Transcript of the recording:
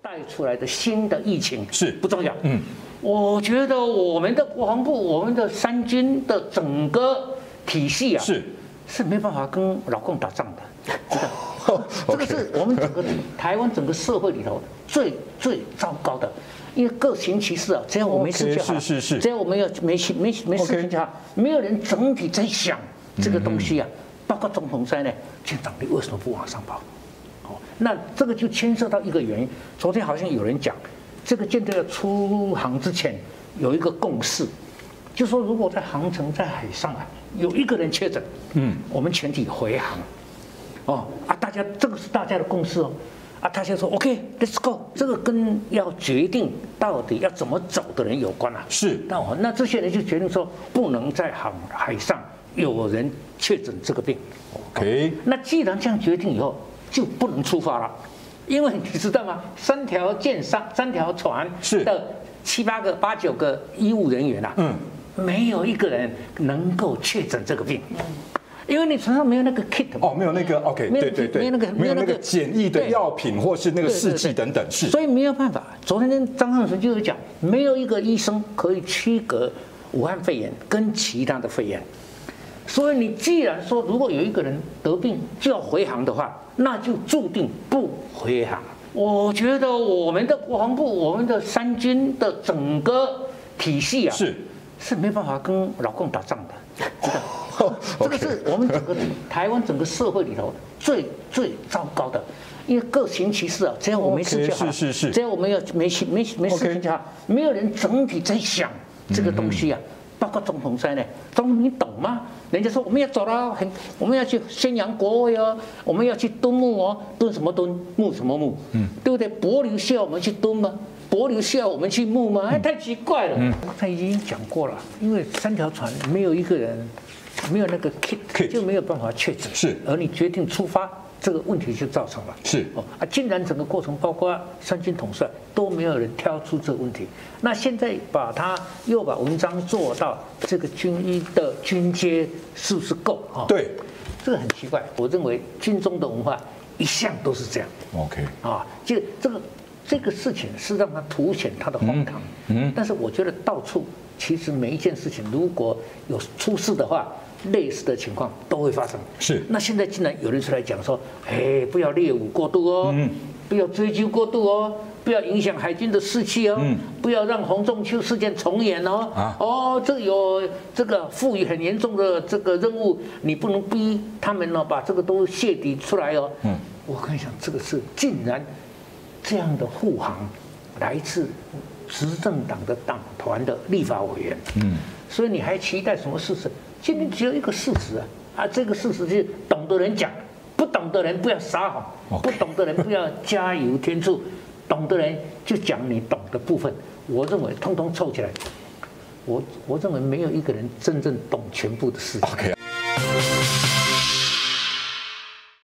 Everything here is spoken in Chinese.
带出来的新的疫情是不重要。我觉得我们的国防部、我们的三军的整个体系啊，是没办法跟老共打仗的，知道？这个是我们整个台湾整个社会里头最糟糕的。因为各行其事啊，只要我没事就好，只要我们要没事情就好，没有人整体在想这个东西啊。包括总统在内，舰长你为什么不往上跑？那这个就牵涉到一个原因。昨天好像有人讲，这个舰队要出航之前有一个共识，就说如果在航程在海上啊有一个人确诊，我们全体回航。大家这个是大家的共识哦。大家说 OK，let's go， 这个跟要决定到底要怎么走的人有关啊。是。那这些人就决定说，不能在海上有人确诊这个病。OK。那既然这样决定以后，就不能出发了，因为你知道吗？3条舰上3条船的7、8个、8、9个医务人员啊，没有一个人能够确诊这个病。因为你船上没有那个 kit 没有那个 OK， 对，没有那个检疫的药品或是那个试剂等等，所以没有办法。昨天张汉顺就有讲，没有一个医生可以区隔武汉肺炎跟其他的肺炎。所以你既然说如果有一个人得病就要回航的话，那就注定不回航。我觉得我们的国防部、我们的三军的整个体系啊，是没办法跟老共打仗的，知道？这个是我们整个台湾整个社会里头最糟糕的，因为各行其事啊，只要我没事就好，只要我们要没事情就好，没有人整体在想这个东西啊，包括总统在内，总统你懂吗？人家说我们要走了，我们要去宣扬国威哦，我们要去敦睦哦，敦什么敦，睦什么睦，对不对？帛琉需要我们去敦吗？帛琉需要我们去睦吗？太奇怪了。他已经讲过了，因为3条船没有一个人。没有那个 kit 就没有办法确诊，而你决定出发，这个问题就造成了。竟然整个过程包括三军统帅都没有人挑出这个问题。那现在又把文章做到这个军医的军阶是不是够？对，这个很奇怪。我认为军中的文化一向都是这样。OK，就这个事情是让它凸显它的荒唐。但是我觉得到处其实每一件事情如果有出事的话，类似的情况都会发生。那现在竟然有人出来讲说，不要猎武过度哦，不要追究过度哦，不要影响海军的士气哦，不要让洪仲丘事件重演哦。这有这个赋予很严重的这个任务，你不能逼他们呢把这个都泄底出来哦。我跟你讲，这个是竟然这样的护航来自执政党的党团的立法委员。所以你还期待什么事实？今天只有一个事实这个事实就是懂的人讲，不懂的人不要撒谎，不懂的人不要加油添醋，懂的人就讲你懂的部分。我认为通通凑起来，我认为没有一个人真正懂全部的事情。